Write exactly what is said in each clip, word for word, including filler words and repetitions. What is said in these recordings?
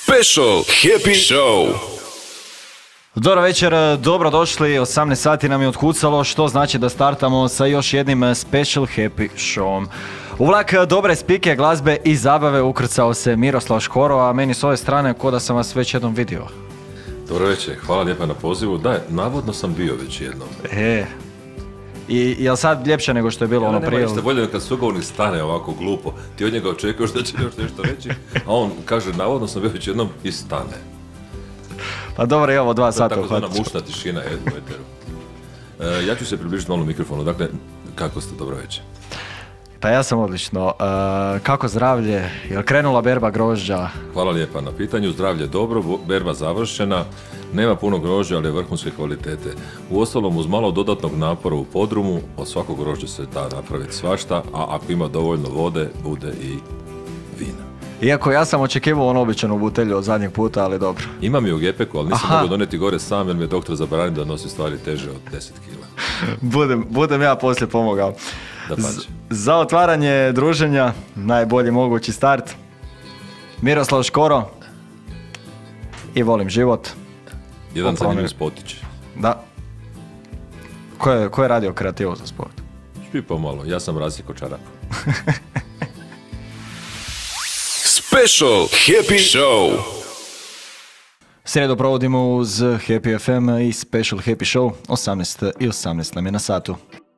Special Happy Show. Dobro večer, dobro došli, osamnaest sati nam je otkucalo, što znači da startamo sa još jednim Special Happy Showom. U vlak dobre spike, glazbe i zabave ukrcao se Miroslav Škoro, a meni s ove strane ko da sam vas već jednom vidio. Dobro večer, hvala lijepa na pozivu. Da, navodno sam bio već jednom. E, i je li sad ljepše nego što je bilo ja, ono nema prije? ništa bolje kad sugovornik stane ovako glupo. Ti od njega očekuješ da će još nešto reći, a on kaže navodno sam bio već jednom i stane. Pa dobro, evo dva sata uhvatit ću. uhvatit Tako mušna tišina je u eteru. E, ja ću se približiti malo mikrofonu, dakle, kako ste, dobro večer? Pa ja sam odlično. E, kako zdravlje? Je li krenula berba grožđa? Hvala lijepa na pitanju, zdravlje dobro, berba završena, nema puno grožđa, ali je vrhunske kvalitete. Uostalom, uz malo dodatnog napora u podrumu, od svakog grožđa se da napraviti svašta, a ako ima dovoljno vode, bude i vina. Iako ja sam očekivao ono običanu butelju od zadnjeg puta, ali dobro. Imam je u gepeku, ali nisam Aha. mogao doneti gore sam, jer mi je doktor zabranio da nosi stvari teže od deset kila. budem, budem ja poslije pomogao. Da Z- za otvaranje druženja, najbolji mogući start. Miroslav Škoro i Volim život. Jedan Opravo zanimljiv ne. spotić. Da. Ko je, ko je radio kreativu za sport? Špi pomalo, ja sam rasjeko čarapu. Special Happy Show. Srijedu provodimo uz Happy F M i Special Happy Show. osamnaest i osamnaest nam je na satu.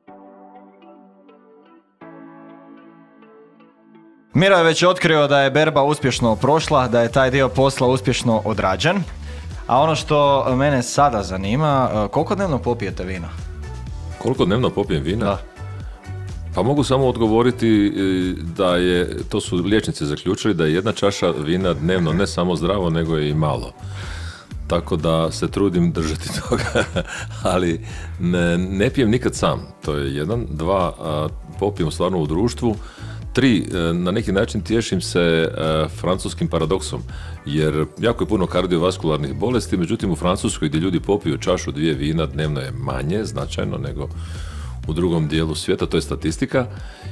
Miro je već otkrio da je berba uspješno prošla, da je taj dio posla uspješno odrađen. A ono što mene sada zanima, koliko dnevno popijete vina? Koliko dnevno popijem vina? Da. Pa mogu samo odgovoriti da je, to su liječnici zaključili, da je jedna čaša vina dnevno ne samo zdravo, nego je i malo. Tako da se trudim držati toga, ali ne, ne pijem nikad sam, to je jedan. Dva, a, popijem stvarno u društvu. Tri, na neki način tješim se a, francuskim paradoksom, jer jako je puno kardiovaskularnih bolesti, međutim u Francuskoj gdje ljudi popiju čašu dvije vina dnevno je manje značajno nego u drugom dijelu svijeta, to je statistika.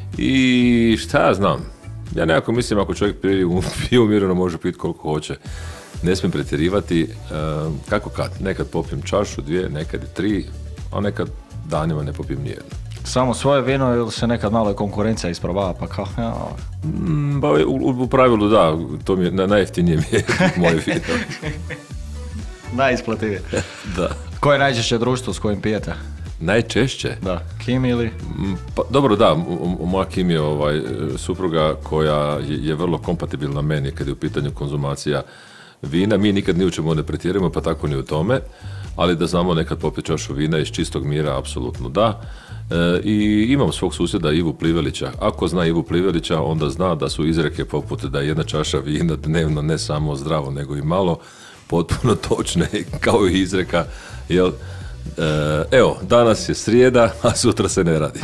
I šta ja znam, ja nekako mislim ako čovjek pije umjereno može piti koliko hoće. Ne smijem pretjerivati, kako kad, nekad popijem čašu, dvije, nekad i tri, a nekad danima ne popijem nijedno. Samo svoje vino ili se nekad malo i konkurencija isprobava pa kao... Ja. Mm, ba, u, u pravilu da, to mi je, na, najjeftinije mi je moje vino. Najisplativije. Da. Koje je najčešće društvo s kojim pijete? Najčešće? Da, Kim ili? Pa, dobro, da, moja Kim je ovaj, supruga koja je, je vrlo kompatibilna meni kad je u pitanju konzumacija vina. Mi nikad ni u čemu ne pretjerujemo, pa tako ni u tome, ali da znamo nekad popiti čašu vina iz čistog mira, apsolutno da. E, I imam svog susjeda Ivu Plivelića. Ako zna Ivu Plivelića, onda zna da su izreke poput da je jedna čaša vina dnevno ne samo zdravo, nego i malo, potpuno točne, kao i izreka, jel? E, evo, danas je srijeda, a sutra se ne radi.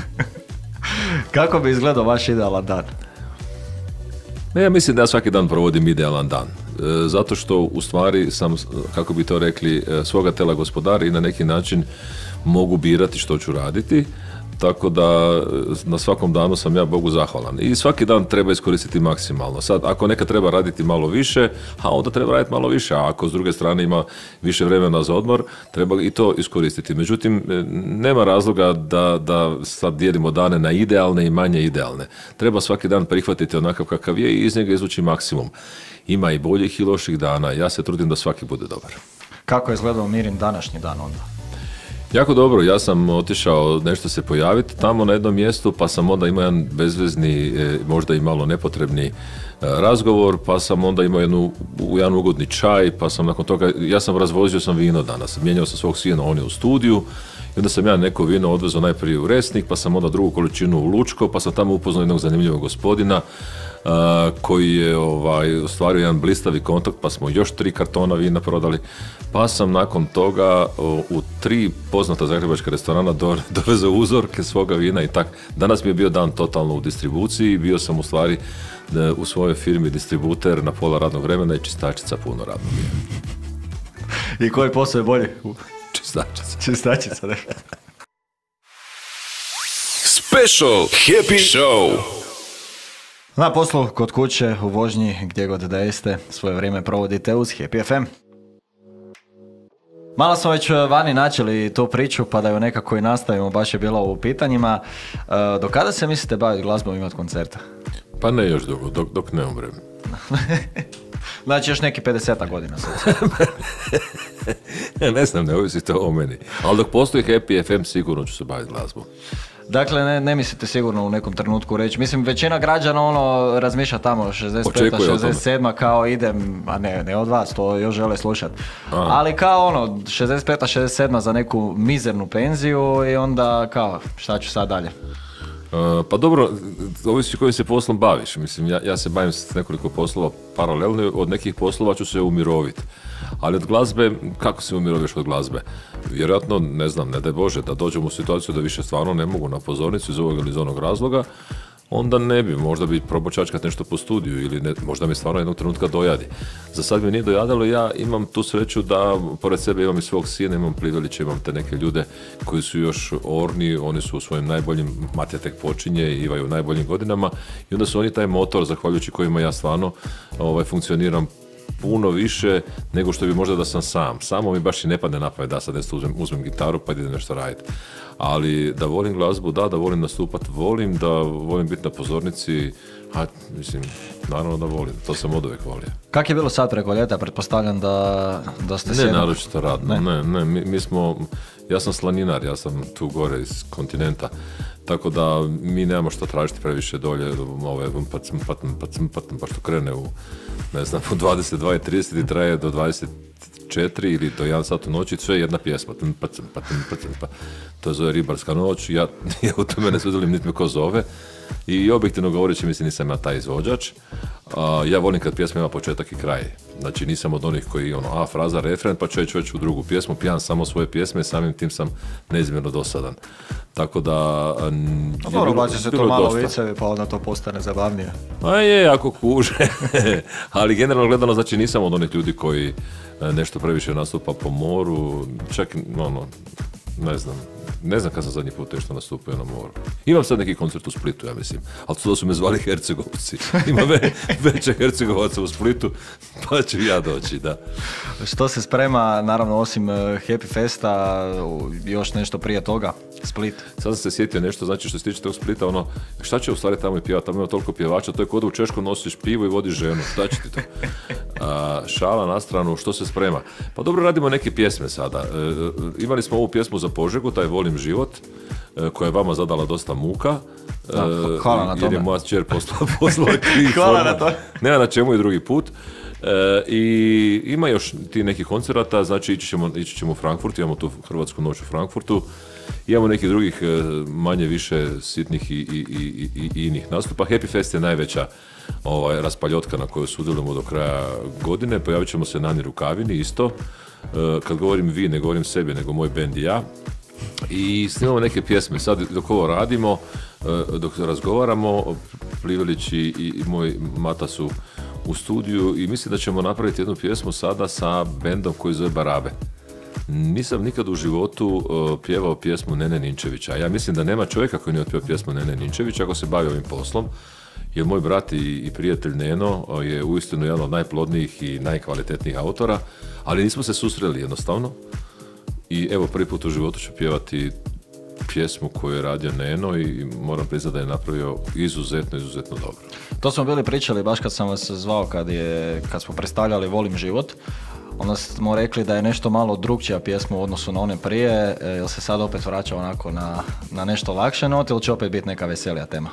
Kako bi izgledao vaš idealan dan? Ja mislim da ja svaki dan provodim idealan dan. E, zato što u stvari sam, kako bi to rekli, svoga tela gospodar i na neki način mogu birati što ću raditi. Tako da na svakom danu sam ja Bogu zahvalan. I svaki dan treba iskoristiti maksimalno. Sad, ako neka treba raditi malo više, a onda treba raditi malo više. A ako s druge strane ima više vremena za odmor, treba i to iskoristiti. Međutim, nema razloga da, da sad dijelimo dane na idealne i manje idealne. Treba svaki dan prihvatiti onakav kakav je i iz njega izvući maksimum. Ima i boljih i loših dana. Ja se trudim da svaki bude dobar. Kako je izgledao Mirin današnji dan onda? Jako dobro, ja sam otišao nešto se pojaviti tamo na jednom mjestu, pa sam onda imao jedan bezvezni, možda i malo nepotrebni razgovor, pa sam onda imao jednu, jedan ugodni čaj, pa sam nakon toga, ja sam razvozio sam vino danas, mijenjao sam svog sina, on je u studiju, i onda sam ja neko vino odvezao najprije u Resnik, pa sam onda drugu količinu u Lučko, pa sam tamo upoznao jednog zanimljivog gospodina, Uh, koji je ovaj, ostvario jedan blistavi kontakt, pa smo još tri kartona vina prodali, pa sam nakon toga uh, u tri poznata zagrebačka restorana do, dovezao uzorke svoga vina i tak. Danas mi je bio dan totalno u distribuciji, bio sam u stvari uh, u svojoj firmi distributer na pola radnog vremena i čistačica puno radnog vina. I koji posao je bolji? Čistačica. Čistačica, ne. Special Happy Show. Na poslu, kod kuće, u vožnji, gdje god da jeste, svoje vrijeme provodite uz Happy ef em. Malo smo već vani načeli tu priču, pa da ju nekako i nastavimo, baš je bilo u pitanjima. E, do kada se mislite baviti glazbom i imati koncerta? Pa ne još dugo, dok, dok ne umrem. Znači još neki pedeset godina sad. Ja ne znam, ne ovisi to o meni. Ali dok postoji Happy ef em, sigurno ću se baviti glazbom. Dakle, ne, ne mislite sigurno u nekom trenutku reći. Mislim, većina građana ono razmišlja tamo šezdeset peta, šezdeset sedma kao idem, a ne, ne od vas, to još žele slušati. Ali kao ono, šezdeset peta, šezdeset sedma za neku mizernu penziju i onda kao, šta ću sad dalje? Uh, pa dobro, ovisi kojim se poslom baviš. Mislim, ja, ja se bavim s nekoliko poslova paralelno, od nekih poslova ću se umiroviti. Ali od glazbe, kako se umiroviš od glazbe? Vjerojatno, ne znam, ne daj Bože, da dođemo u situaciju da više stvarno ne mogu na pozornicu iz ovog ili iz onog razloga, onda ne bi, možda bi probao čačkat nešto po studiju ili ne, možda mi stvarno jednog trenutka dojadi. Za sad mi nije dojadalo, ja imam tu sreću da pored sebe imam i svog sina, imam Plivelića, imam te neke ljude koji su još orni, oni su u svojim najboljim, Matija tek počinje i Iva je u najboljim godinama i onda su oni taj motor zahvaljujući kojima ja stvarno ovaj, funkcioniram puno više nego što bi možda da sam sam. Samo mi baš i ne padne na pamet da sad nešto uzmem, uzmem gitaru pa idem nešto raditi. Ali da volim glazbu, da, da volim nastupat, volim, da volim biti na pozornici, a mislim, naravno da volim, to sam od uvijek volio. Kak je bilo sad preko ljeta? Pretpostavljam da, da ste sjedno... Ne naročito radno, ne, ne, ne mi, mi smo, ja sam slaninar, ja sam tu gore iz kontinenta, tako da mi nemamo što tražiti previše dolje, ove, pa cmpatn, pa cmpatn, pa što krene u, ne znam, u dvadeset dva i trideset i traje do dvadeset četiri ili do jedan sat u noći, sve je jedna pjesma, pa cmpa, pa cmpa. To zove Ribarska noć, ja, ja u tome ne sudjelujem niti me ko zove i objektivno govoreći mislim nisam ja taj izvođač. A, ja volim kad pjesma ima početak i kraj, znači nisam od onih koji ono, a fraza, refren, pa ću već već u drugu pjesmu, pijan samo svoje pjesme, samim tim sam neizmjerno dosadan. Tako da... A dobro, baci se to malo vicevi, pa onda to postane zabavnije. A je, ako kuže. Ali generalno gledano, znači nisam od onih ljudi koji nešto previše nastupa po moru, čak, ono, ne znam, ne znam kad sam zadnji put nešto nastupio na moru. Imam sad neki koncert u Splitu, ja mislim, ali to su me zvali Hercegovci. Ima ve, veće Hercegovaca u Splitu, pa ću ja doći, da. Što se sprema, naravno, osim Happy Festa, još nešto prije toga? Split. Sad sam se sjetio nešto, znači što se tiče tog Splita, ono, šta će u stvari tamo i pjevati, tamo ima toliko pjevača, to je kod u Češku nosiš pivo i vodiš ženu, šta će ti to? A, šala na stranu, što se sprema? Pa dobro, radimo neke pjesme sada. E, imali smo ovu pjesmu za Požegu, taj Volim život, e, koja je vama zadala dosta muka. Da, hvala na tome. Jer je moja kćer poslala posla kriv. Hvala na to. Nema na čemu i drugi put. E, I ima još ti nekih koncerata, znači ići ćemo, ići ćemo u Frankfurt, imamo tu Hrvatsku noć u Frankfurtu, imamo nekih drugih manje više sitnih i, i, i, i, i inih nastupa. Happy Fest je najveća ovaj, raspaljotka na kojoj sudjelujemo do kraja godine, pojavit ćemo se na Ani Rukavini isto, e, kad govorim vi, ne govorim sebi, nego moj bend i ja. I snimamo neke pjesme, sad dok ovo radimo, dok razgovaramo, Plivelić i, i moj Mata su u studiju i mislim da ćemo napraviti jednu pjesmu sada sa bendom koji zove Barabe. Nisam nikad u životu uh, pjevao pjesmu Nene Ninčevića. Ja mislim da nema čovjeka koji nije otpjevao pjesmu Nene Ninčevića ako se bavi ovim poslom, jer moj brat i, i prijatelj Neno uh, je uistinu jedan od najplodnijih i najkvalitetnijih autora, ali nismo se susreli jednostavno. I evo, prvi put u životu ću pjevati pjesmu koju je radio Neno i moram priznati da je napravio izuzetno, izuzetno dobro. To smo bili pričali baš kad sam vas zvao, kad, je, kad smo predstavljali Volim život. Onda smo rekli da je nešto malo drugčija pjesma u odnosu na one prije, jel se sad opet vraća onako na, na nešto lakše not ili će opet biti neka veselija tema?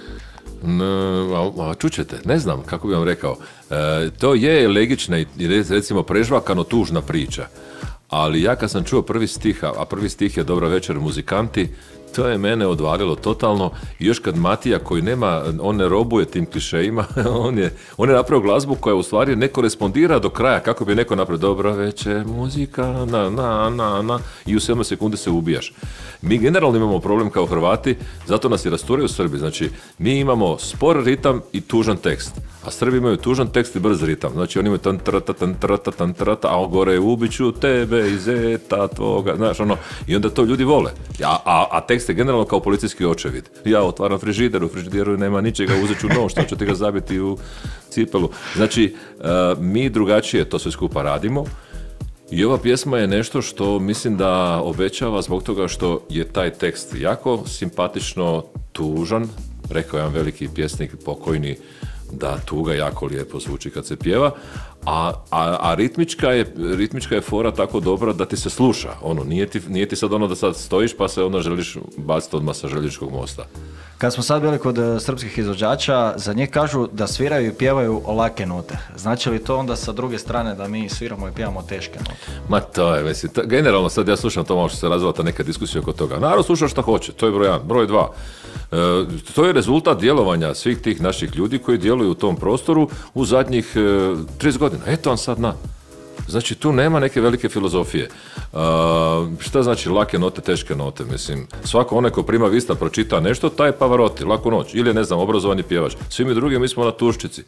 No, a, a čućete, ne znam kako bi vam rekao. E, to je legična i recimo prežvakano tužna priča. Ali ja kad sam čuo prvi stih, a prvi stih je Dobra večer muzikanti, to je mene odvalilo totalno. I još kad Matija koji nema, on ne robuje tim klišejima, on je, on je napravio glazbu koja u stvari ne korespondira do kraja, kako bi neko napravio Dobra večer muzika, na, na, na, na, i u sedam sekunde se ubijaš. Mi generalno imamo problem kao Hrvati, zato nas i rasturaju Srbi. Znači, mi imamo spor ritam i tužan tekst. A Srbi imaju tužan tekst i brz ritam. Znači oni imaju tan trata, tan trata, tan trata, a gore ubiću tebe i zeta tvoga, znaš ono. I onda to ljudi vole. A, a, a tekst je generalno kao policijski očevid. Ja otvaram frižider, u frižideru nema ničega, uzet ću nož, što ću ti ga zabiti u cipelu. Znači, uh, mi drugačije to sve skupa radimo. I ova pjesma je nešto što mislim da obećava zbog toga što je taj tekst jako simpatično tužan. Rekao je jedan veliki pjesnik pokojni da tuga jako lijepo zvuči kad se pjeva, a, a, a ritmička, je, ritmička je fora tako dobra da ti se sluša. Ono, nije ti, nije ti sad ono da sad stojiš pa se onda želiš baciti odmah sa željezničkog mosta. Kad smo sad bili kod uh, srpskih izvođača, za njih kažu da sviraju i pjevaju lake note. Znači li to onda sa druge strane da mi sviramo i pjevamo teške note? Ma to je, mislim, to, generalno sad ja slušam to malo što se razvila ta neka diskusija oko toga. Narod sluša šta hoće, to je broj jedan. Broj dva, e, to je rezultat djelovanja svih tih naših ljudi koji djeluju u tom prostoru u zadnjih e, trideset godina. Eto vam sad na. Znači, tu nema neke velike filozofije. Uh, šta znači lake note, teške note? Mislim, svako onaj ko prima vista pročita nešto, taj je Pavarotti, laku noć. Ili, ne znam, obrazovani pjevač. Svi mi drugi, mi smo na tuščici.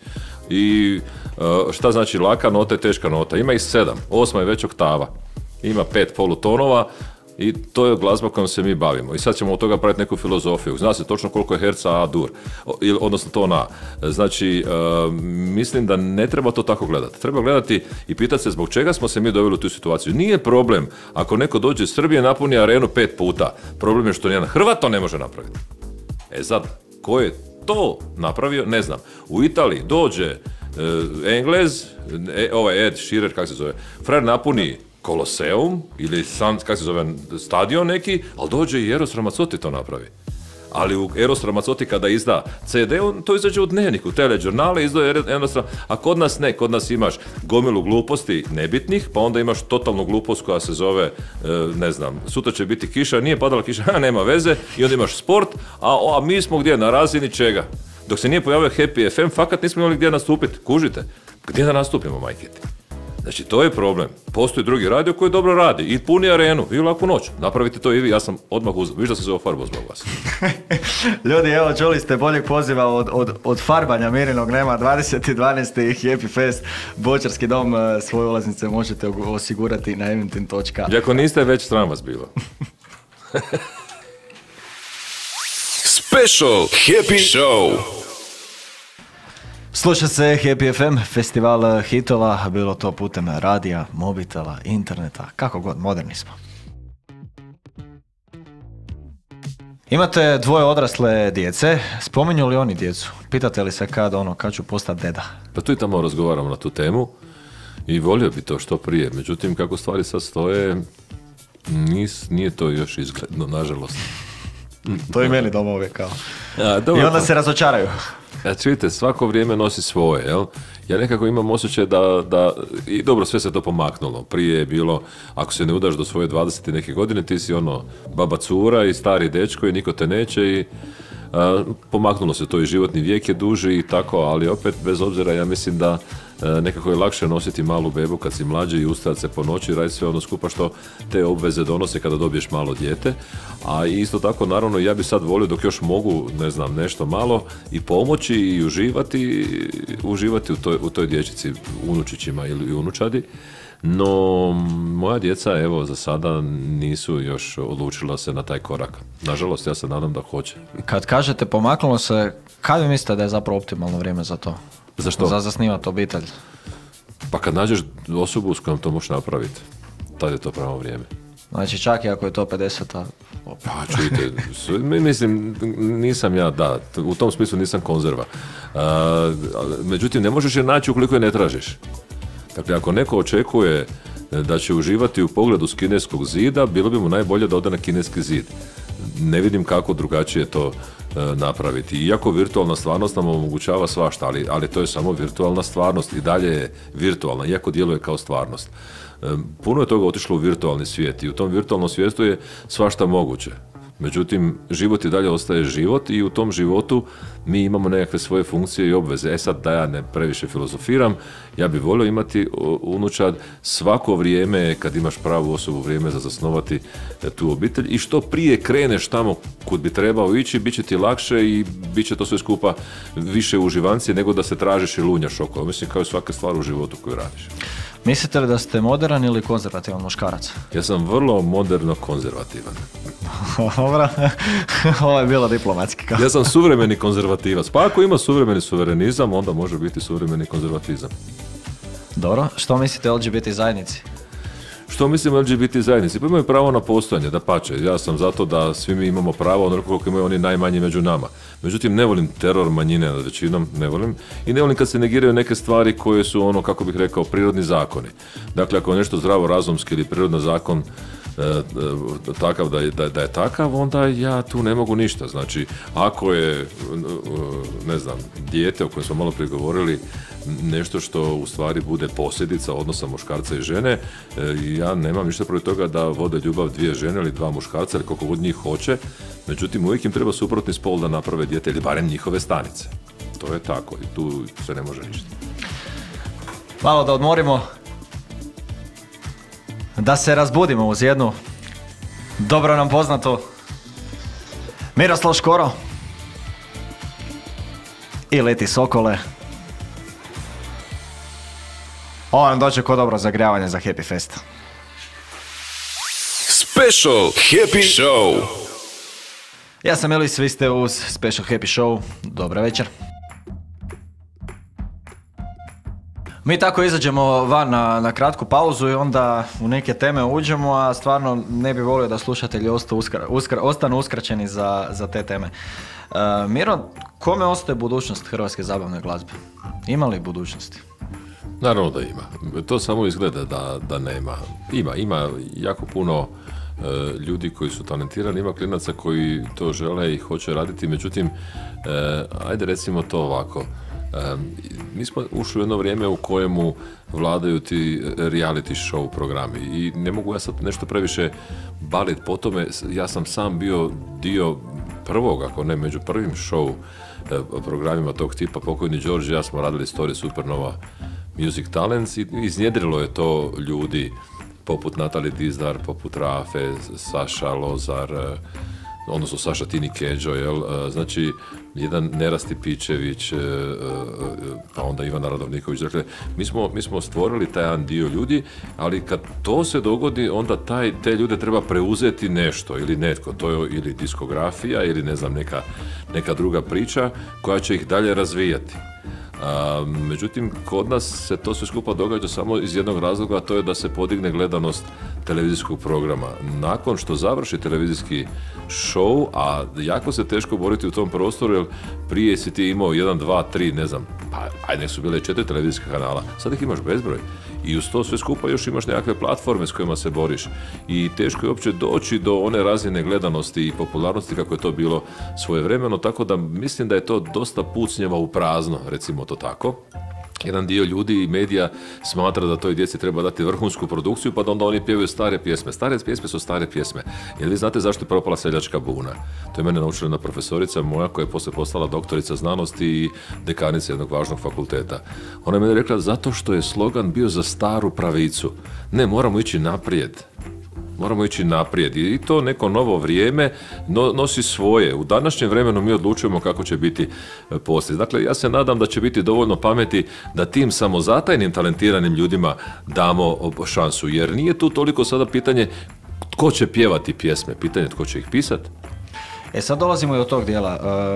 I uh, šta znači laka nota i teška nota? Ima ih sedam. Osma je već oktava. Ima pet polutonova. I to je glazba kojom se mi bavimo. I sad ćemo od toga praviti neku filozofiju. Zna se točno koliko je herca A dur, odnosno ton A. Znači, uh, mislim da ne treba to tako gledati. Treba gledati i pitati se zbog čega smo se mi doveli u tu situaciju. Nije problem ako neko dođe iz Srbije, napuni arenu pet puta. Problem je što nijedan Hrvat to ne može napraviti. E sad, ko je to napravio, ne znam. U Italiji dođe uh, Englez, e, ovaj Ed Sheeran, kako se zove, frajer napuni Koloseum ili sam, kako se zove, stadion neki, ali dođe i Eros Ramazzotti to napravi. Ali u Eros Ramazzotti kada izda ce de, on to izađe u dnevniku, teleđurnale, izdaje Eros Ramazzotti, a kod nas ne, kod nas imaš gomilu gluposti nebitnih, pa onda imaš totalnu glupost koja se zove, ne znam, sutra će biti kiša, nije padala kiša, a nema veze, i onda imaš sport, a, a mi smo gdje, na razini čega? Dok se nije pojavio Happy ef em, fakat nismo imali gdje nastupiti, kužite? Gdje da nastupimo, majketi? Znači, to je problem. Postoji drugi radio koji dobro radi i puni arenu i laku noć. Napravite to i vi, ja sam odmah uzeo. Viš da se zove farbo zbog vas. Ljudi, evo, čuli ste boljeg poziva od, od, od farbanja Mirinog nema. dvadeset dvanaesti Happy Fest, Bočarski dom, svoje ulaznice možete osigurati na eventim točka com. I ako niste, već stran vas bilo. Special Happy Show. Sluša se Happy ef em, festival hitova, bilo to putem radija, mobitela, interneta, kako god, moderni smo. Imate dvoje odrasle djece, spominju li oni djecu? Pitate li se kad ono, kad ću postati deda? Pa tu i tamo razgovaramo na tu temu i volio bi to što prije, međutim kako stvari sad stoje, nis, nije to još izgledno, nažalost. To i meni doma uvijek kao. A, dobro, i onda pa se razočaraju. Ja, čujte, svako vrijeme nosi svoje, jel? Ja nekako imam osjećaj da, da, i dobro, sve se to pomaknulo. Prije je bilo, ako se ne udaš do svoje dvadeset i neke godine, ti si ono, baba cura i stari dečko i niko te neće i a, pomaknulo se to i životni vijek je duži i tako, ali opet, bez obzira, ja mislim da a, nekako je lakše nositi malu bebu kad si mlađi i ustajati se po noći i raditi sve ono skupa što te obveze donose kada dobiješ malo dijete. A isto tako, naravno, ja bi sad volio dok još mogu, ne znam, nešto malo i pomoći i uživati, uživati u toj, u toj dječici, unučićima ili unučadi. No, moja djeca, evo, za sada nisu još odlučila se na taj korak. Nažalost, ja se nadam da hoće. Kad kažete pomaknulo se, kad vi mislite da je zapravo optimalno vrijeme za to? Za što? Za zasnivati obitelj. Pa kad nađeš osobu s kojom to možeš napraviti, tad je to pravo vrijeme. Znači čak i ako je to pedeseta. Pa čujte, mislim, nisam ja, da, u tom smislu nisam konzerva. Uh, međutim, ne možeš je naći ukoliko je ne tražiš. Dakle, ako neko očekuje da će uživati u pogledu s kineskog zida, bilo bi mu najbolje da ode na kineski zid. Ne vidim kako drugačije to e, napraviti. Iako virtualna stvarnost nam omogućava svašta, ali, ali to je samo virtualna stvarnost i dalje je virtualna, iako djeluje kao stvarnost. E, puno je toga otišlo u virtualni svijet i u tom virtualnom svijetu je svašta moguće. Međutim, život i dalje ostaje život i u tom životu mi imamo nekakve svoje funkcije i obveze. E sad, da ja ne previše filozofiram, ja bi volio imati unučad svako vrijeme, kad imaš pravu osobu, vrijeme za zasnovati tu obitelj i što prije kreneš tamo kud bi trebao ići, bit će ti lakše i bit će to sve skupa više uživancije nego da se tražiš i lunjaš okolo. Mislim, kao i svaka stvar u životu koju radiš. Mislite li da ste moderan ili konzervativan muškarac? Ja sam vrlo moderno konzervativan. Dobro, ovo je bilo diplomatski. Kao. Ja sam suvremeni konzervativac. Pa ako ima suvremeni suverenizam, onda može biti suvremeni konzervatizam. Dobro, što mislite o L G B T zajednici? Što mislim o L G B T zajednici? Pa imaju pravo na postojanje, da pače. Ja sam zato da svi mi imamo pravo onoliko koliko imaju oni najmanji među nama. Međutim, ne volim teror manjine nad većinom, ne volim. I ne volim kad se negiraju neke stvari koje su ono, kako bih rekao, prirodni zakoni. Dakle, ako je nešto zdravo razumski ili prirodno zakon e, e, takav da je, da, da je takav, onda ja tu ne mogu ništa. Znači, ako je, ne znam, dijete o kojem smo malo prije govorili, nešto što u stvari bude posljedica odnosa muškarca i žene, ja nemam ništa protiv toga da vode ljubav dvije žene ili dva muškarca ili koliko god njih hoće, međutim uvijek im treba suprotni spol da naprave dijete ili barem njihove stanice. To je tako i tu se ne može ništa. Malo da odmorimo, da se razbudimo uz jednu dobro nam poznato Miroslav Škoro i Leti Sokole. Ovo nam dođe ko dobro zagrijavanje za Happy Fest. Special Happy Show. Ja sam Elis, vi ste uz Special Happy Show. Dobar večer. Mi tako izađemo van na, na kratku pauzu i onda u neke teme uđemo, a stvarno ne bi volio da slušatelji osta uskra, uskra, ostanu uskraćeni za, za te teme. Uh, Miro, kome ostaje budućnost hrvatske zabavne glazbe? Ima li budućnosti? Naravno da ima. To samo izgleda da, da nema. Ima, ima jako puno e, ljudi koji su talentirani, ima klinaca koji to žele i hoće raditi, međutim, e, ajde recimo to ovako. E, mi smo ušli u jedno vrijeme u kojemu vladaju ti reality show programi i ne mogu ja sad nešto previše baliti po tome. Ja sam sam bio dio prvog, ako ne među prvim show e, programima tog tipa. Pokojni Đorđe i ja smo radili Story Supernova Music Talents i iznjedrilo je to ljudi poput Natalije Dizdar, poput Rafe, Saša Lozar, odnosno Saša Tini Keđo, jel? Znači jedan Nerasti Pičević, pa onda Ivana Radovniković. Dakle, mi smo, mi smo stvorili taj jedan dio ljudi, ali kad to se dogodi, onda taj, te ljude treba preuzeti nešto ili netko, to je ili diskografija ili ne znam, neka, neka druga priča koja će ih dalje razvijati. A, međutim, kod nas se to sve skupa događa samo iz jednog razloga, a to je da se podigne gledanost televizijskog programa. Nakon što završi televizijski show, a jako se teško boriti u tom prostoru, jer prije si ti imao jedan, dva, tri, ne znam, pa ajde nek su bile četiri televizijska kanala, sad ih imaš bezbroj. I uz to sve skupa još imaš nekakve platforme s kojima se boriš. I teško je uopće doći do one razine gledanosti i popularnosti kako je to bilo svojevremeno, tako da mislim da je to dosta pucnjeva u prazno, recimo to tako. Jedan dio ljudi i medija smatra da toj djeci treba dati vrhunsku produkciju, pa da onda oni pjevaju stare pjesme. Stare pjesme su stare pjesme. Jer vi znate zašto je propala Seljačka buna? To je mene naučila jedna profesorica moja koja je poslije postala doktorica znanosti i dekanica jednog važnog fakulteta. Ona je meni rekla zato što je slogan bio za staru pravicu. Ne, moramo ići naprijed. Moramo ići naprijed i to neko novo vrijeme nosi svoje. U današnjem vremenu mi odlučujemo kako će biti poslije. Dakle, ja se nadam da će biti dovoljno pameti da tim samozatajnim, talentiranim ljudima damo šansu. Jer nije tu toliko sada pitanje tko će pjevati pjesme, pitanje tko će ih pisati. E sad dolazimo i do tog dijela.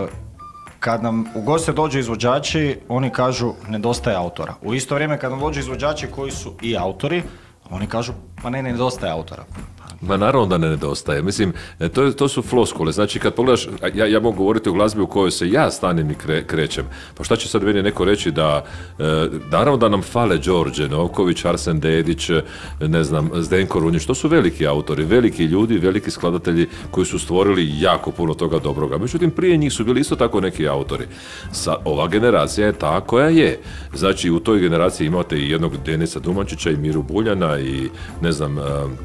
Kad nam u goste dođu izvođači, oni kažu nedostaje autora. U isto vrijeme kad nam dođu izvođači koji su i autori, oni kažu, pa ne, ne nedostaje autora. Ma naravno da ne nedostaje. Mislim, to, to su floskule. Znači, kad pogledaš, ja, ja mogu govoriti o glazbi u kojoj se ja stanem i kre, krećem. Pa šta će sad meni neko reći da, e, naravno da nam fale Đorđe Novković, Arsen Dedić, ne znam, Zdenko Runjić. To su veliki autori, veliki ljudi, veliki skladatelji koji su stvorili jako puno toga dobroga. Međutim, prije njih su bili isto tako neki autori. Sa, ova generacija je ta koja je. Znači, u toj generaciji imate i jednog Denisa Dumančića i Miru Buljana i, ne znam,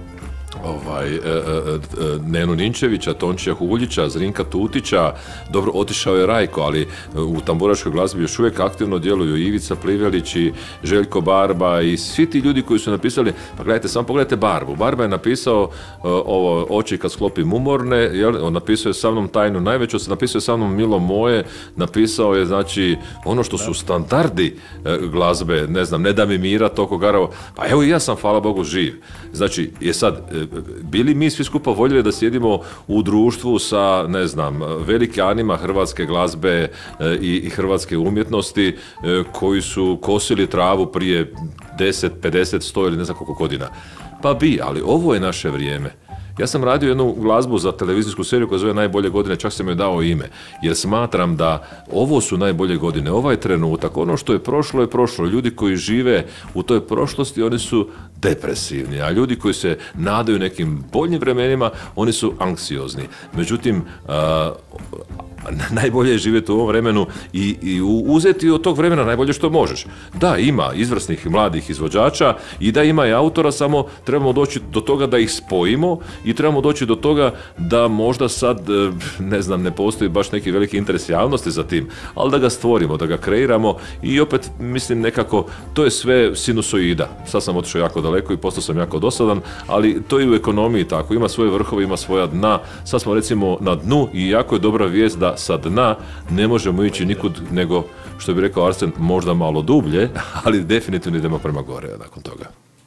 Ovaj, e, e, Nenu Ninčevića, Tončija Huljića, Zrinka Tutića, dobro, otišao je Rajko, ali u tamburaškoj glazbi još uvijek aktivno djeluju Ivica Plivelić i Željko Barba i svi ti ljudi koji su napisali, pa gledajte, samo pogledajte Barbu. Barba je napisao uh, ovo Oči kad sklopim umorne, jel? On napisao je sa mnom Tajnu najveću, napisao je sa mnom Milo moje, napisao je, znači, ono što su standardi uh, glazbe, ne znam, Ne da mi mira, Toko Garavo, pa evo i ja sam, hvala Bogu, živ. Znači, je sad, bili mi svi skupa voljeli da sjedimo u društvu sa, ne znam, velikanima hrvatske glazbe i, i hrvatske umjetnosti koji su kosili travu prije deset, pedeset, sto ili ne znam koliko godina. Pa bi, ali ovo je naše vrijeme. Ja sam radio jednu glazbu za televizijsku seriju koja zove Najbolje godine, čak sam joj dao ime, jer smatram da ovo su najbolje godine, ovaj trenutak, ono što je prošlo je prošlo. Ljudi koji žive u toj prošlosti, oni su depresivni, a ljudi koji se nadaju nekim boljim vremenima, oni su anksiozni. Međutim, a, najbolje je živjeti u ovom vremenu i, i uzeti od tog vremena najbolje što možeš. Da, ima izvrsnih mladih izvođača i da ima i autora, samo trebamo doći do toga da ih spojimo i trebamo doći do toga da možda sad, ne znam, ne postoji baš neki veliki interes javnosti za tim, ali da ga stvorimo, da ga kreiramo i opet, mislim, nekako, to je sve sinusoida. Sad sam otišao jako daleko i postao sam jako dosadan, ali to i u ekonomiji tako. Ima svoje vrhove, ima svoja dna. Sad smo recimo na dnu i jako je dobra vijest da sa dna ne možemo ići nikud nego, što bi rekao Arsen, možda malo dublje, ali definitivno idemo prema gore nakon toga.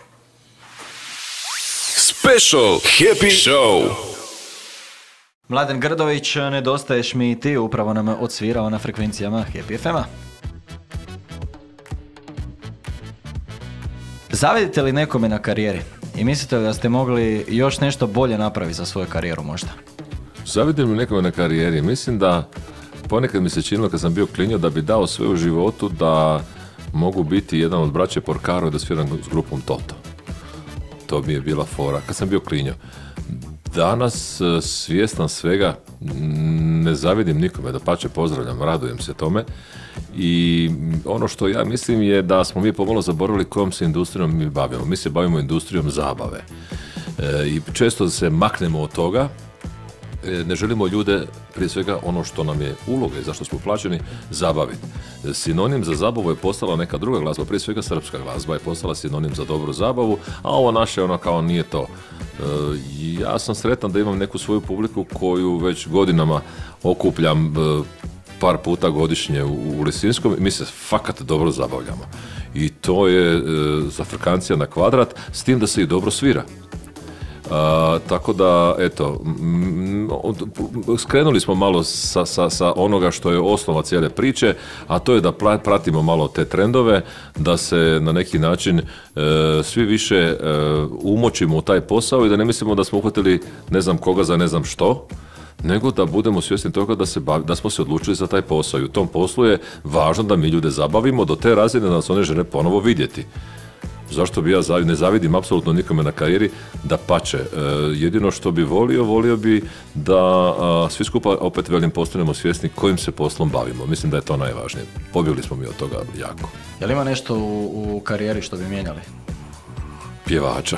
Special Happy Show. Mladen Grdović, nedostaješ mi i ti, upravo nam odsvirao na frekvencijama Happy F M-a. Zavidite li nekome na karijeri i mislite li da ste mogli još nešto bolje napraviti za svoju karijeru možda? Zavidim li nekome na karijeri? Mislim da ponekad mi se činilo kad sam bio klinio da bi dao sve u životu da mogu biti jedan od braće Porcaro i da sviram s grupom Toto. To mi je bila fora kad sam bio klinio. Danas, svjestan svega, ne zavidim nikome, dapače pozdravljam, radujem se tome. I ono što ja mislim je da smo mi pomalo zaboravili kojom se industrijom mi bavimo. Mi se bavimo industrijom zabave. E, I često se maknemo od toga. Ne želimo ljude, prije svega ono što nam je uloga i zašto smo plaćeni, zabaviti. Sinonim za zabavu je postala neka druga glazba, prije svega srpska glazba je postala sinonim za dobru zabavu, a ovo naše ono kao nije to. Ja sam sretan da imam neku svoju publiku koju već godinama okupljam par puta godišnje u Lisinskom i mi se fakat dobro zabavljamo. I to je zafrkancija na kvadrat, s tim da se i dobro svira. Uh, tako da, eto, m, skrenuli smo malo sa, sa, sa onoga što je osnova cijele priče, a to je da pratimo malo te trendove, da se na neki način uh, svi više uh, umočimo u taj posao i da ne mislimo da smo uhvatili ne znam koga za ne znam što, nego da budemo svjesni toga da, se bavi, da smo se odlučili za taj posao i u tom poslu je važno da mi ljude zabavimo do te razine da nas one žele ponovo vidjeti. Zašto bi ja zavidim? Ne zavidim apsolutno nikome na karijeri, da pače. E, jedino što bi volio, volio bi da a, svi skupa, opet velim, postanemo svjesni kojim se poslom bavimo. Mislim da je to najvažnije. Pobjegli smo mi od toga jako. Je li ima nešto u, u karijeri što bi mijenjali? Pjevača.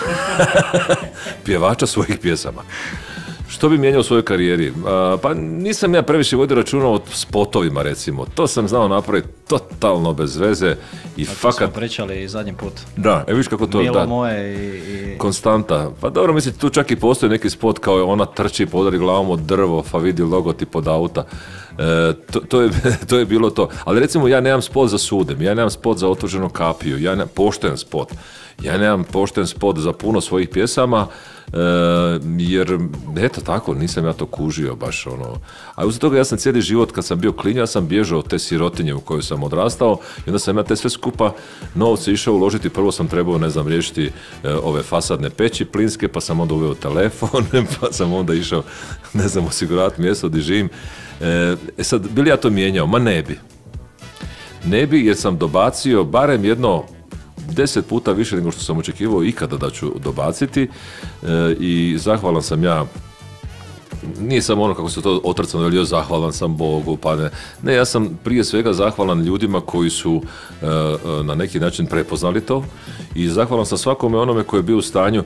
Pjevača svojih pjesama. Što bi mijenjao u svojoj karijeri? A, pa nisam ja previše vodio računa o spotovima, recimo. To sam znao napraviti totalno bez veze i to fakat... smo pričali i zadnji put. Da, evo viš kako to... Milo da, moje i, i... konstanta. Pa dobro, mislim, tu čak i postoji neki spot kao je ona trči, podari glavom od drvo, pa vidi logotip od auta. E, to, to, je, to je bilo to. Ali recimo, ja nemam spot za Sudem, ja nemam spot za Otvořenu kapiju, ja nemam pošten spot. Ja nemam pošten spot za puno svojih pjesama, e, jer, eto tako, nisam ja to kužio baš, ono. A uz toga ja sam cijeli život, kad sam bio klinja, ja sam bježao od te sirotinje u kojoj sam odrastao i onda sam ja te sve skupa novce išao uložiti. Prvo sam trebao, ne znam, riješiti e, ove fasadne peći plinske, pa sam onda uveo telefon, pa sam onda išao, ne znam, osiguravati mjesto gdje živim. E, sad, bi li ja to mijenjao? Ma ne bi. Ne bi, jer sam dobacio barem jedno deset puta više nego što sam očekivao ikada da ću dobaciti e, i zahvalan sam ja, nije samo ono kako se to otrcano velio, zahvalan sam Bogu, pa ne, ne, ja sam prije svega zahvalan ljudima koji su e, na neki način prepoznali to i zahvalan sam svakome onome koji je bio u stanju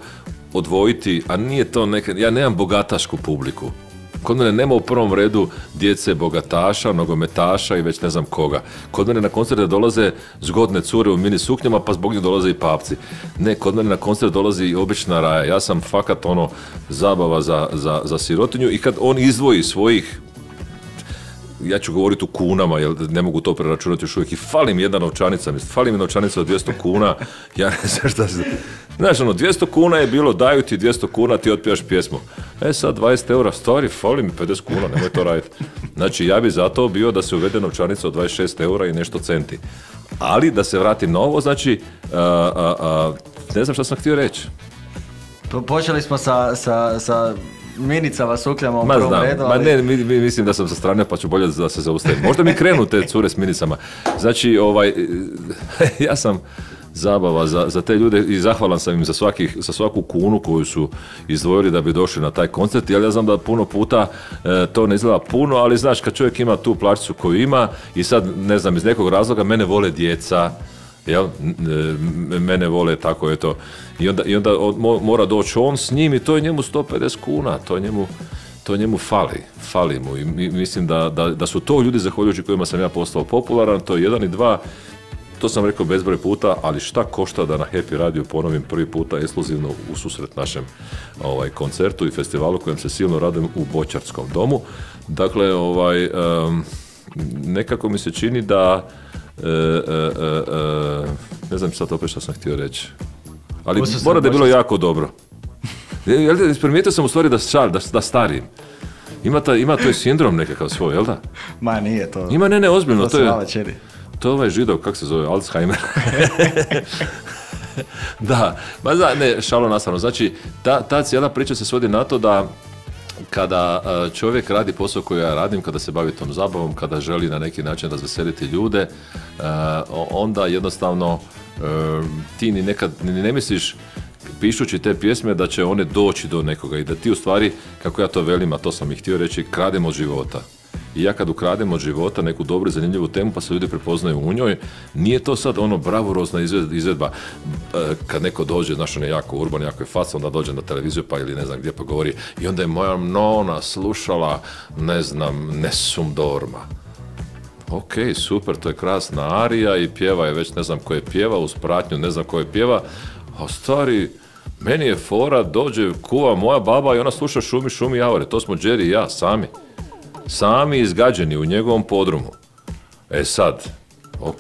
odvojiti, a nije to neka, ja nemam bogatašku publiku. Kod mene nema u prvom redu djece bogataša, nogometaša i već ne znam koga. Kod mene na koncerte dolaze zgodne cure u mini suknjama, pa zbog njih dolaze i papci. Ne, kod mene na koncert dolazi i obična raja. Ja sam fakat ono zabava za, za, za sirotinju i kad on izdvoji svojih, ja ću govoriti u kunama, jer ne mogu to preračunati još uvijek, i fali mi jedna novčanica, fali mi novčanica od dvjesto kuna, ja ne znam šta se... Znaš, ono, dvjesto kuna je bilo, daju ti dvjesto kuna, ti otpijaš pjesmu. E sad, dvadeset eura, stvari, fali mi pedeset kuna, nemoj to raditi. Znači, ja bi zato bio da se uvede novčanica od dvadeset šest eura i nešto centi. Ali, da se vratim na ovo, znači, a, a, a, ne znam šta sam htio reći. Po, počeli smo sa... sa, sa... minicama, sukljama u ma prvom znam, redu, ma ali... ne, mi, mi, mislim da sam sa strane, pa ću bolje da se zaustavim. Možda mi krenu te cure s minicama. Znači, ovaj, ja sam zabava za, za te ljude i zahvalan sam im za, svakih, za svaku kunu koju su izdvojili da bi došli na taj koncert, jer ja znam da puno puta e, to ne izgleda puno, ali znaš, kad čovjek ima tu plaćicu koju ima i sad, ne znam, iz nekog razloga mene vole djeca, jel, mene vole tako, eto, i onda, i onda mora doći on s njim i to je njemu sto pedeset kuna, to njemu, to njemu fali, fali mu i mislim da, da, da su to ljudi zahvaljujući kojima sam ja postao popularan, to je jedan i dva, to sam rekao bezbroj puta, ali šta košta da na Happy Radio ponovim prvi puta ekskluzivno u susret našem ovaj, koncertu i festivalu kojem se silno radujem u Boćarskom domu. Dakle, ovaj, um, nekako mi se čini da E, e, e, e, ne znam sad opet što sam htio reći, ali mora da je bilo jako dobro. Jel da, primijetio sam u stvari da, šal, da, da starim. Ima, ta, ima to je sindrom nekakav svoj, jel da? Ma nije to. Ima, ne, ne, ozbiljno. To, to je, to je ovaj židov, kak se zove, Alzheimer. Da, ma za, ne, šalo nastavno. Znači, ta, ta cijela priča se svodi na to da kada čovjek radi posao koji ja radim, kada se bavi tom zabavom, kada želi na neki način razveseliti ljude, onda jednostavno ti ni nekad ni ne misliš pišući te pjesme da će one doći do nekoga i da ti u stvari, kako ja to velim, a to sam i htio reći, krademo od života. I ja kad ukradem od života neku dobru, zanimljivu temu pa se ljudi prepoznaju u njoj, nije to sad ono bravurozna izvedba. Kad neko dođe, znaš, on je jako urban, jako je faca, onda dođe na televiziju pa ili ne znam gdje pa govori i onda je moja nona slušala, ne znam, Nessun Dorma. Ok, super, to je krasna arija i pjeva je već ne znam ko je pjeva, uz pratnju ne znam ko je pjeva, a stari, meni je fora, dođe, kuva moja baba i ona sluša Šumi, šumi, javore, to smo Jerry i ja, sami. Sami izgađeni u njegovom podrumu. E sad, ok,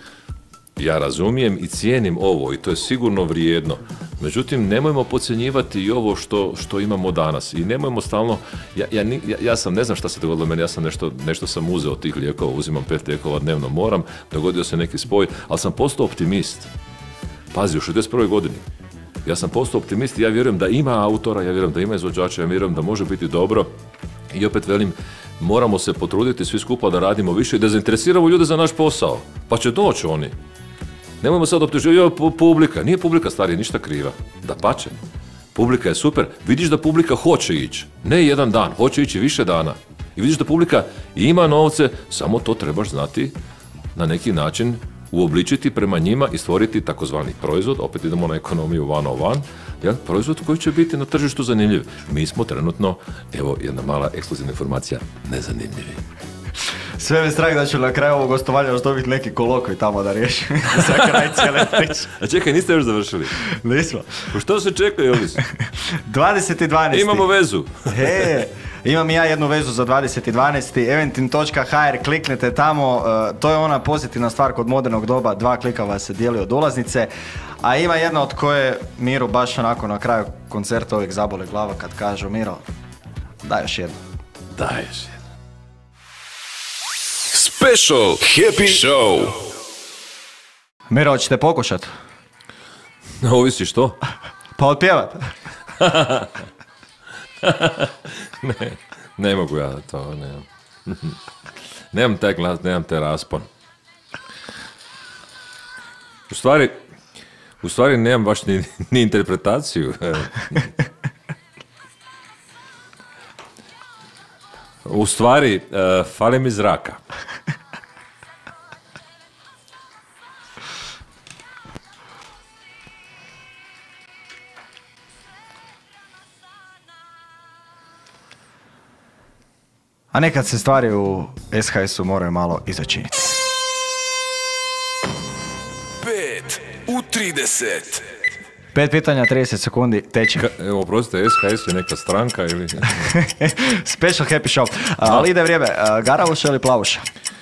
ja razumijem i cijenim ovo i to je sigurno vrijedno. Međutim, nemojmo podcjenjivati i ovo što, što imamo danas. I nemojmo stalno, ja, ja, ja, ja sam, ne znam šta se dogodilo meni, ja sam nešto, nešto sam uzeo od tih lijekova, uzimam pet lijekova dnevno, moram, dogodio se neki spoj, ali sam postao optimist. Pazi, u šezdeset prvoj godini. Ja sam postao optimist i ja vjerujem da ima autora, ja vjerujem da ima izvođača, ja vjerujem da može biti dobro. I opet velim, moramo se potruditi svi skupa da radimo više i da zainteresiramo ljude za naš posao. Pa će doći oni. Nemojmo sad optužiti, publika. Nije publika, stari, ništa kriva. Dapače. Publika je super. Vidiš da publika hoće ići. Ne jedan dan, hoće ići više dana. I vidiš da publika ima novce, samo to trebaš znati na neki način uobličiti prema njima i stvoriti takozvani proizvod, opet idemo na ekonomiju one oh one, jel? Proizvod koji će biti na tržištu zanimljiv. Mi smo trenutno, evo jedna mala ekskluzivna informacija, nezanimljivi. Sve me strah da ću na kraju ovog gostovanja još dobiti neki kolokvij tamo da riješim za kraj cijele priče. A čekaj, niste još završili? Nismo. Po što se čeka, Jovis? dvadeset dvanaesti Imamo vezu. He, imam i ja jednu vezu za dvadeset dvanaesti eventim točka ha er, kliknete tamo, uh, to je ona pozitivna stvar kod modernog doba, dva klika vas se dijeli od ulaznice, a ima jedna od koje Miro baš onako na kraju koncerta uvijek zabole glava kad kažu Miro, daj još jednu. Daj još jednu. Special Happy Show. Miro, hoćete pokušat? Ovisi što? Pa otpjevat. ne, ne mogu ja to, nemam. Nemam taj glas, nemam taj raspon. U stvari, u stvari nemam baš ni, ni interpretaciju. U stvari, uh, fali mi zraka. A nekad se stvari u S H S-u moraju malo izačiniti. pet u trideset. Pet pitanja, trideset sekundi, teče. Ka- Evo, oprostite, S H S je neka stranka ili... Special happy show. A, ali ide vrijeme. A, Garavuša ili Plavuša?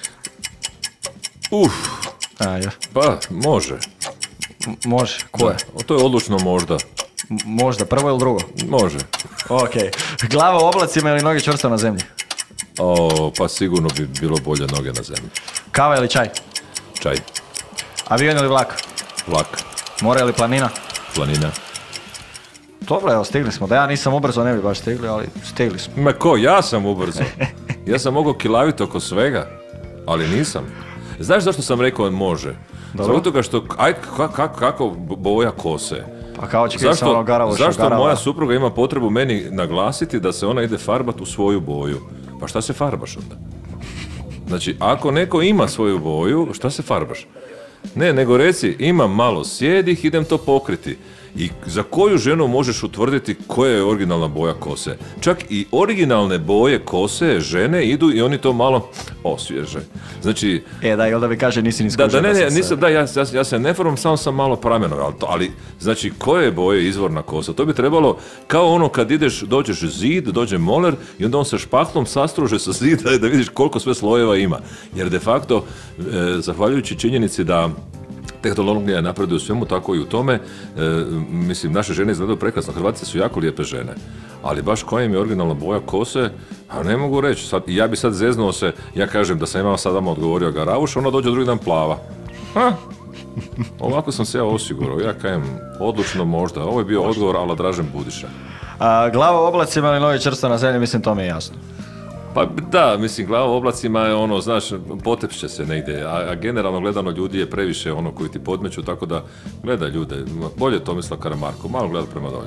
Uf, A, ja. pa može. M- može. Koje? Da, to je odlučno možda. M- možda, prvo ili drugo? Može. Ok. Glava u oblacima ili noge čvrsto na zemlji? O, pa sigurno bi bilo bolje noge na zemlji. Kava ili čaj? Čaj, Avion ili vlak? vlak, More ili planina? planina. Dobro, evo, stigli smo. Da ja nisam ubrzo, ne bi baš stigli, ali stigli smo. Ma ko, ja sam ubrzo. Ja sam mogao kilaviti oko svega, ali nisam. Znaš zašto sam rekao može? Dobro. Zbog toga što, aj, ka- ka- kako boja kose? Pa kao očekaj sam ono Zašto, Garavuša, zašto Garava. moja supruga ima potrebu meni naglasiti da se ona ide farbat u svoju boju? Pa šta se farbaš onda? Znači, ako neko ima svoju boju, šta se farbaš? Ne, nego reci, imam malo sjedih, idem to pokriti. I za koju ženu možeš utvrditi koja je originalna boja kose? Čak i originalne boje kose žene idu i oni to malo osvježe. Znači, E, da, i onda mi kaže nisi ni da, skužio da, ne, ne, sam se- nisam, da, ja, ja, ja se ne formam, samo sam malo prameno, ali, to, ali, znači, koje boje je izvorna kosa? To bi trebalo, kao ono kad ideš, dođeš zid, dođe moler i onda on sa špahtom sastruže sa zida da vidiš koliko sve slojeva ima. Jer de facto, e, zahvaljujući činjenici da tehnologija napreduje u svemu, tako i u tome. E, mislim, naše žene izgledaju prekrasno. Hrvatice su jako lijepe žene. Ali baš koja im je originalna boja kose, a ne mogu reći. Sad, ja bi sad zeznuo se, ja kažem da sam imao sad vama odgovorio Garavuš, ona dođe drugi dan plava. Ha? Ovako sam se ja osigurao. Ja kažem, odlučno možda. Ovo je bio odgovor ala Dražen Budiša. A, glava u oblacima ili noge čvrsto na zemlji, mislim, to mi je jasno. Pa da, mislim, glava u oblacima je ono, znaš, potepće se negdje, a, a generalno gledano ljudi je previše ono koji ti podmeću, tako da gledaj ljude, bolje Tomislav Karamarko, malo gleda prema dolje.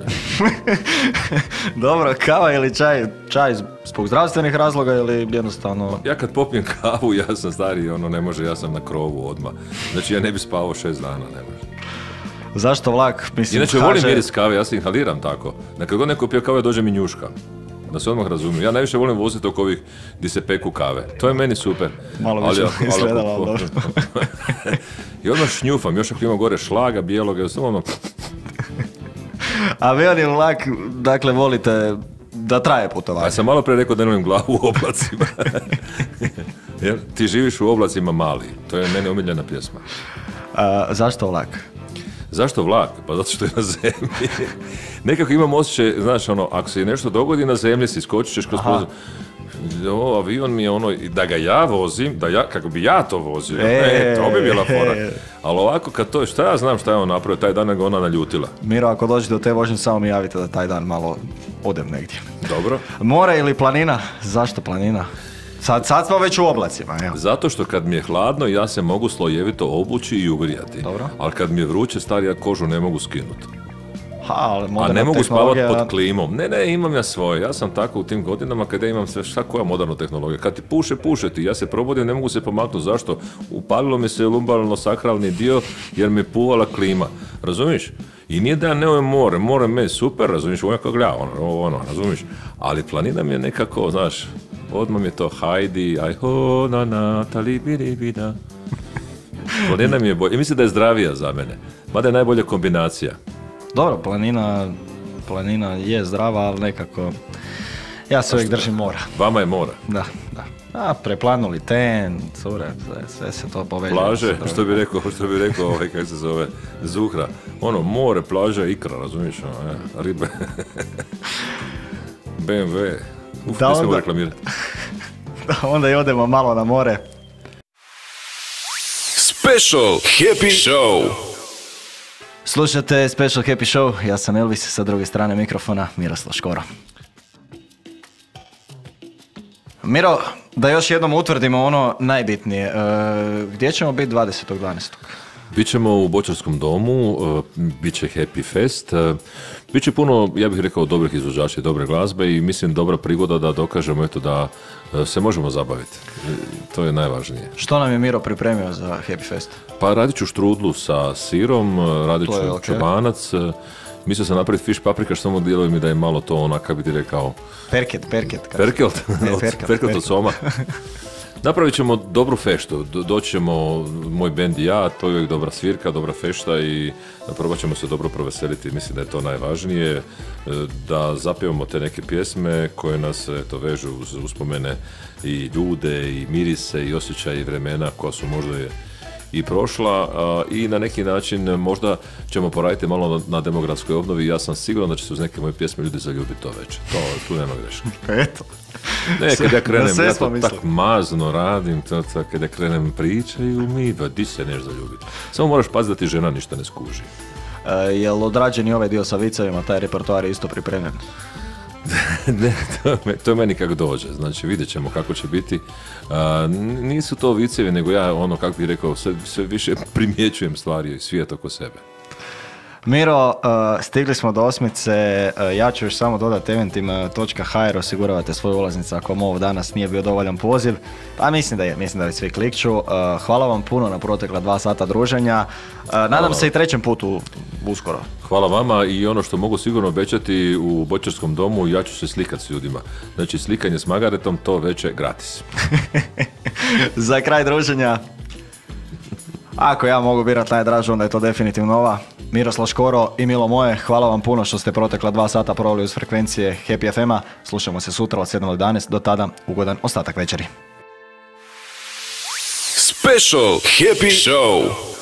Dobro, kava ili čaj? Čaj zbog zdravstvenih razloga ili jednostavno... Ja kad popijem kavu, ja sam stari, ono ne može, ja sam na krovu odmah. Znači ja ne bi spavao šest dana, ne može. Zašto vlak? Mislim, Inače H Ž volim miris kave, ja se inhaliram tako. Da kad god neko pije kave, dođe mi njuška. Da se odmah razumiju. Ja najviše volim voziti oko ovih di se peku kave. To je meni super. Malo više izgledalo, ali dobro. I odmah šnjufam, još ako ima gore šlaga, bijelog, ja samo ono... Avion ili vlak, dakle, volite da traje putovanje. Ja sam malo pre rekao da ne volim glavu u oblacima. Jer ti živiš u oblacima mali. To je mene omiljena pjesma. A, zašto vlak? Zašto vlak? Pa zato što je na zemlji. Nekako imam osjećaj, znaš, ono, ako se nešto dogodi na zemlji, si skočit ćeš kroz prozor. O, avion mi je ono, da ga ja vozim, da ja, kako bi ja to vozio, E, e, to bi bila fora. e. Ali ovako kad to, šta ja znam šta je on napravio, taj dan nego ona naljutila. Miro, ako dođete do te vožnje, samo mi javite da taj dan malo odem negdje. Dobro. More ili planina? Zašto planina? Sad, sad smo već u oblacima, evo. Zato što kad mi je hladno, ja se mogu slojevito obući i ugrijati. Dobro. Ali kad mi je vruće, stari, ja kožu ne mogu skinuti. Ha, ali A moderna ne mogu spavati tehnologija- pod klimom. Ne, ne, imam ja svoje. Ja sam tako u tim godinama kada imam sve, šta koja moderna tehnologija. Kad ti puše, puše ti. Ja se probudim, ne mogu se pomaknuti. Zašto? Upalilo mi se lumbalno-sakralni dio jer mi je puvala klima. Razumiješ? I nije da ja ne volim more. More me je super, razumiješ? Ovo je kao glja, ono, ovo, ono, razumiješ? Ali planina mi je nekako, znaš, odmah mi je to Heidi, aj ho, na, na, tali, biri, bida. Planina mi je bolje. I mislim da je zdravija za mene. Mada je najbolja kombinacija. Dobro, planina, planina je zdrava, ali nekako... Ja se uvijek držim mora. Vama je mora. Da, da. A, preplanuli ten, cure, sve, sve se to poveže. Plaže, što bi rekao, što bi rekao ovaj, kako se zove, Zuhra. Ono, more, plaža, ikra, razumiješ, ono, ne, ribe. B M W. Uf, Da, ne smijemo onda- reklamirati. Da, onda i odemo malo na more. Special Happy Show. Slušate Special Happy Show, ja sam Elvis, sa druge strane mikrofona Miroslav Škoro. Miro, da još jednom utvrdimo ono najbitnije, e, gdje ćemo biti dvadesetog dvanaestog? Bićemo u Bočarskom domu, uh, bit će Happy Fest, uh, bit će puno, ja bih rekao, dobrih izvođača i dobre glazbe i mislim dobra prigoda da dokažemo eto da uh, se možemo zabaviti. E, to je najvažnije. Što nam je Miro pripremio za Happy Fest? Pa radit ću štrudlu sa sirom, uh, radit To je ću ok. čobanac, uh, Mislio sam napraviti fish paprika, što samo djeluje mi da je malo to onak, kako bi ti rekao... Perket, perket. kad- Perkelt? Ne, Od- perkelt, Perkelt od perkelt. soma. Napravit ćemo dobru feštu, Do- doći ćemo moj bend i ja, to je uvijek dobra svirka, dobra fešta i probat ćemo se dobro proveseliti, mislim da je to najvažnije, e, da zapjevamo te neke pjesme koje nas eto, vežu uz uspomene i ljude i mirise i osjećaje i vremena koja su možda je i prošla a, i na neki način možda ćemo poraditi malo na, na demografskoj obnovi i ja sam siguran da će se uz neke moje pjesme ljudi zaljubiti to već. To, tu nema greške. Eto. Ne, kad ja Na krenem, sve ja smo to mislili. tak mazno radim, to, to, kad ja krenem pričaju mi, ba di se neš zaljubiti. Samo moraš paziti da ti žena ništa ne skuži. E, jel odrađen i ovaj dio sa vicevima, taj repertoar je isto pripremljen? Ne, to, je me- to je meni kako dođe, znači vidjet ćemo kako će biti. A, n- nisu to vicevi, nego ja ono, kako bih rekao, sve, sve više primjećujem stvari i svijet oko sebe. Miro, uh, stigli smo do osmice, uh, ja ću još samo dodati eventim točka ha er, osiguravate svoju ulaznicu ako vam ovo danas nije bio dovoljan poziv. Pa mislim da je, mislim da je svi klikću. Uh, hvala vam puno na protekla dva sata druženja. Uh, nadam se i trećem putu uskoro. Hvala vama i ono što mogu sigurno obećati u Boćarskom domu, ja ću se slikati s ljudima. Znači slikanje s Magaretom, to već je gratis. Za kraj druženja, ako ja mogu birati najdražu, onda je to definitivno ova. Miroslav Škoro i Milo moje, hvala vam puno što ste protekla dva sata proveli uz frekvencije Happy ef ema. Slušamo se sutra od sedam do jedanaest, do tada ugodan ostatak večeri. Special Happy Show.